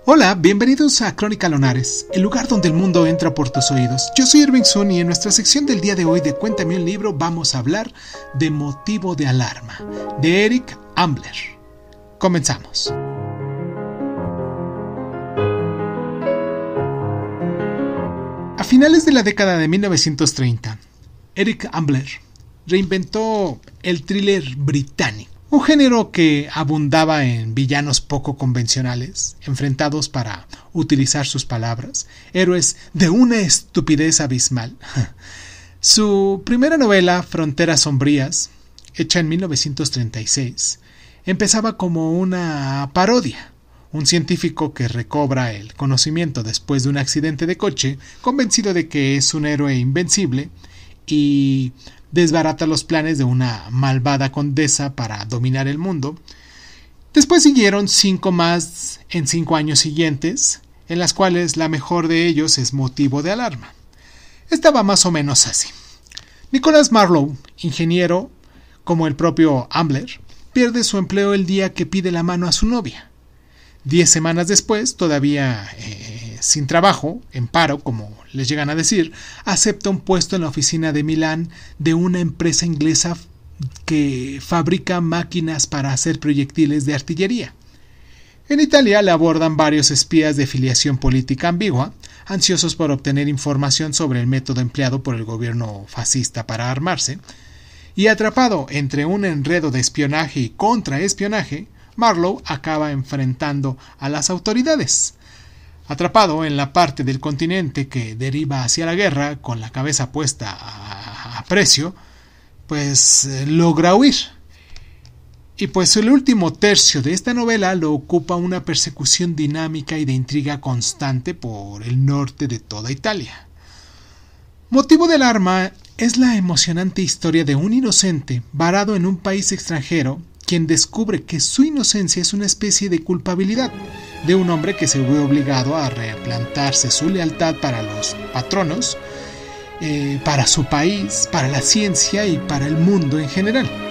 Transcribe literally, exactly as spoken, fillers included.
Hola, bienvenidos a Crónica Lonares, el lugar donde el mundo entra por tus oídos. Yo soy Irving Sun y en nuestra sección del día de hoy de Cuéntame un libro vamos a hablar de Motivo de Alarma, de Eric Ambler. Comenzamos. A finales de la década de mil novecientos treinta, Eric Ambler reinventó el thriller británico. Un género que abundaba en villanos poco convencionales, enfrentados para utilizar sus palabras, héroes de una estupidez abismal. Su primera novela, Fronteras Sombrías, hecha en mil novecientos treinta y seis, empezaba como una parodia. Un científico que recobra el conocimiento después de un accidente de coche, convencido de que es un héroe invencible, y desbarata los planes de una malvada condesa para dominar el mundo. Después siguieron cinco más en cinco años siguientes, en las cuales la mejor de ellos es Motivo de Alarma. Estaba más o menos así. Nicholas Marlowe, ingeniero, como el propio Ambler, pierde su empleo el día que pide la mano a su novia. Diez semanas después, todavía eh, sin trabajo, en paro, como les llegan a decir, acepta un puesto en la oficina de Milán de una empresa inglesa que fabrica máquinas para hacer proyectiles de artillería. En Italia le abordan varios espías de filiación política ambigua, ansiosos por obtener información sobre el método empleado por el gobierno fascista para armarse, y atrapado entre un enredo de espionaje y contraespionaje, Marlowe acaba enfrentando a las autoridades. Atrapado en la parte del continente que deriva hacia la guerra, con la cabeza puesta a, a precio, pues eh, logra huir. Y pues el último tercio de esta novela lo ocupa una persecución dinámica y de intriga constante por el norte de toda Italia. Motivo de Alarma es la emocionante historia de un inocente varado en un país extranjero, quien descubre que su inocencia es una especie de culpabilidad de un hombre que se ve obligado a replantarse su lealtad para los patronos, eh, para su país, para la ciencia y para el mundo en general.